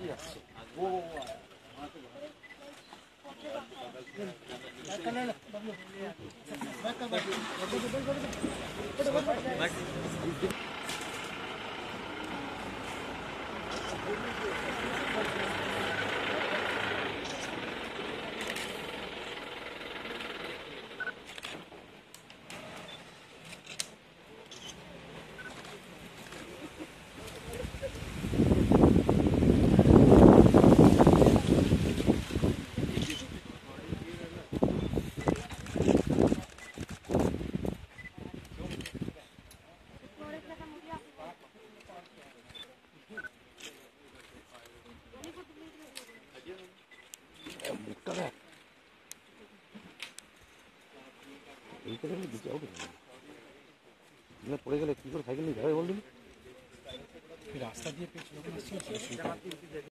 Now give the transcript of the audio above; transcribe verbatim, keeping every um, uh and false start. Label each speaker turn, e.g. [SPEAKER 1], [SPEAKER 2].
[SPEAKER 1] আসছে। পড়ে গেলে কি করে সাইকেল নিয়ে যাবে বলুন? রাস্তা দিয়ে